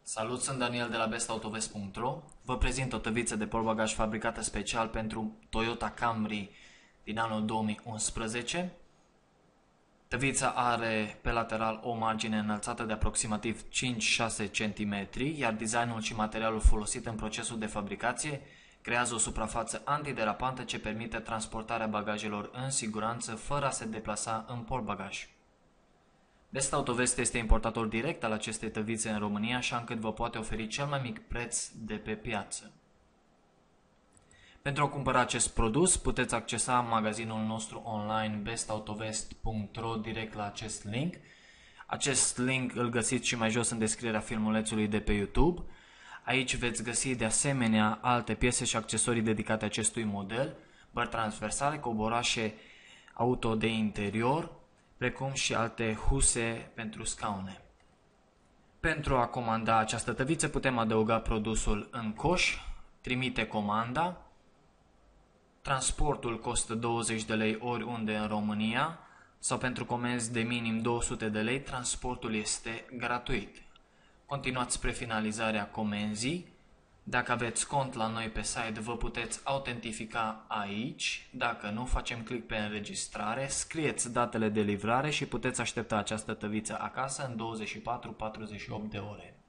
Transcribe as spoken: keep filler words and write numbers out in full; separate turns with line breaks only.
Salut, sunt Daniel de la best autovest punct ro. Vă prezint o tăviță de portbagaj fabricată special pentru Toyota Camry din anul două mii unsprezece. Tăvița are pe lateral o margine înălțată de aproximativ cinci șase centimetri, iar designul și materialul folosit în procesul de fabricație creează o suprafață antiderapantă ce permite transportarea bagajelor în siguranță fără a se deplasa în portbagaj. Best Autovest este importator direct al acestei tăvițe în România, așa încât vă poate oferi cel mai mic preț de pe piață. Pentru a cumpăra acest produs, puteți accesa magazinul nostru online best autovest punct ro direct la acest link. Acest link îl găsiți și mai jos în descrierea filmulețului de pe YouTube. Aici veți găsi de asemenea alte piese și accesorii dedicate acestui model, bări transversale, coborașe auto de interior, precum și alte huse pentru scaune. Pentru a comanda această tăviță putem adăuga produsul în coș, trimite comanda, transportul costă douăzeci de lei oriunde în România sau pentru comenzi de minim două sute de lei, transportul este gratuit. Continuați spre finalizarea comenzii. Dacă aveți cont la noi pe site, vă puteți autentifica aici. Dacă nu, facem click pe înregistrare, scrieți datele de livrare și puteți aștepta această tăviță acasă în douăzeci și patru patruzeci și opt de ore.